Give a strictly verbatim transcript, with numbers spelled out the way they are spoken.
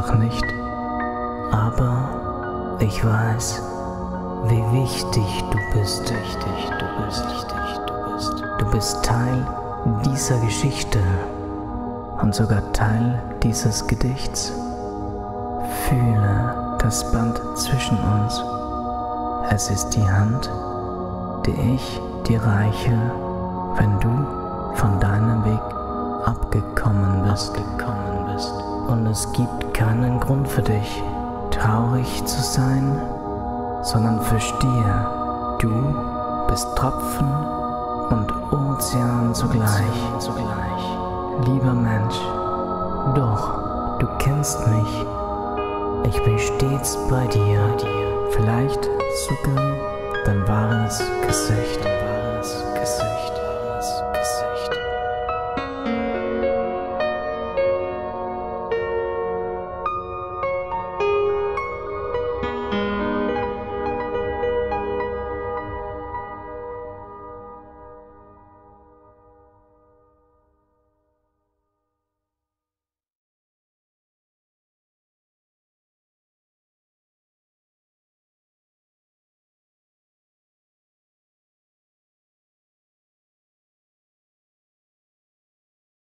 noch nicht, aber ich weiß, wie wichtig du bist. Wichtig, du bist, wichtig, du bist. Du bist Teil dieser Geschichte und sogar Teil dieses Gedichts. Fühle das Band zwischen uns. Es ist die Hand, die ich dir reiche, wenn du von deinem Weg abgekommen bist. Abgekommen bist. Und es gibt keinen Grund für dich, traurig zu sein, sondern verstehe, du bist Tropfen und Ozean zugleich. zugleich. Lieber Mensch, doch, du kennst mich. Ich bin stets bei dir. Vielleicht sogar dein wahres Gesicht.